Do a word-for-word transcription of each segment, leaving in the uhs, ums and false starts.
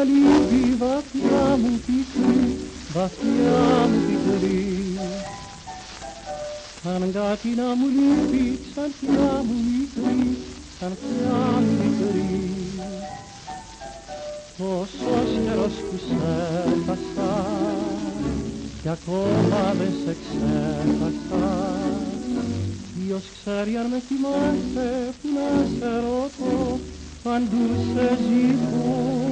λύπη βαθιά μου πικρή, βαθιά μου πικρή. Σαν κάτι να μου λείπει, σαν θεία μου μικρή, σαν θεία μου μικρή. Τόσος καιρός που σε έχασα κι ακόμα δεν σε ξέχασα. Ποιος ξέρει αν με θυμάσαι, που να σε ρωτώ, παντού σε ζητώ.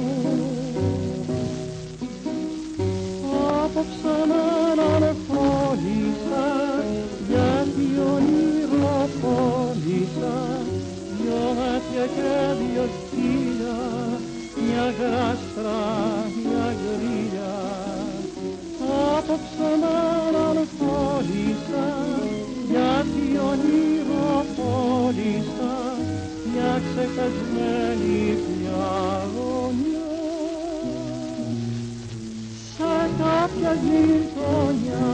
Απόψε να ανεφώνησα, γιατί ονειροπόλησα, δυο μάτια και δυο χείλια, μια γράστρα, μια γρίλια. Απόψε να ανεφώνησα, γιατί ονειροπόλησα, μια ξεχασμένη πια γωνιά σε κάποια γειτονιά.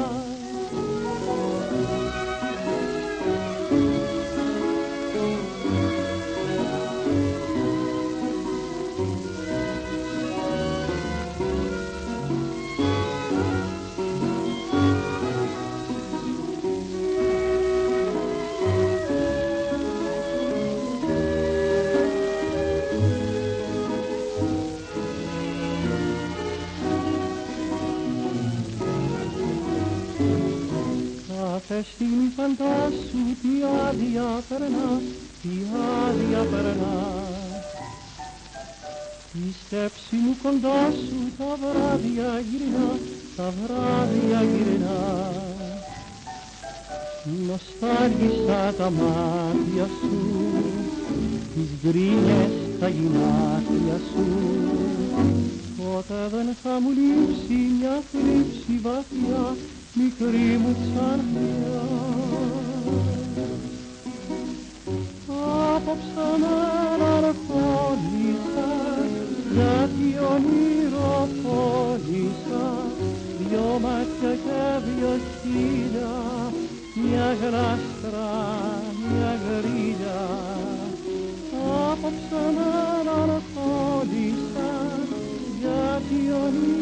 Κάθε στιγμή φαντάσου τι άδεια περνά, τι άδεια περνά. Η σκέψη μου κοντά σου τα βράδια γυρνά, τα βράδια γυρνά. Νοστάλγησα τα μάτια σου, τις γκρίνιες τα γυμνάτια σου. Τότε δεν θα μου λείψει μια θλίψη βαθιά, μικρή μου ξανθιά. Απόψε με αναρχόνησα, γιατί ονειροπόλησα, δυο μάτια και δυο χείλια, μια γλάστρα, μια γρίλια. Απόψε με αναρχόνησα, γιατί ονειροπόλησα,